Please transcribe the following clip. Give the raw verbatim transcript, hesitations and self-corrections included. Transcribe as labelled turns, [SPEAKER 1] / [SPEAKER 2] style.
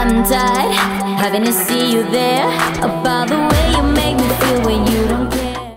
[SPEAKER 1] I'm tired having to see you there. About the way you make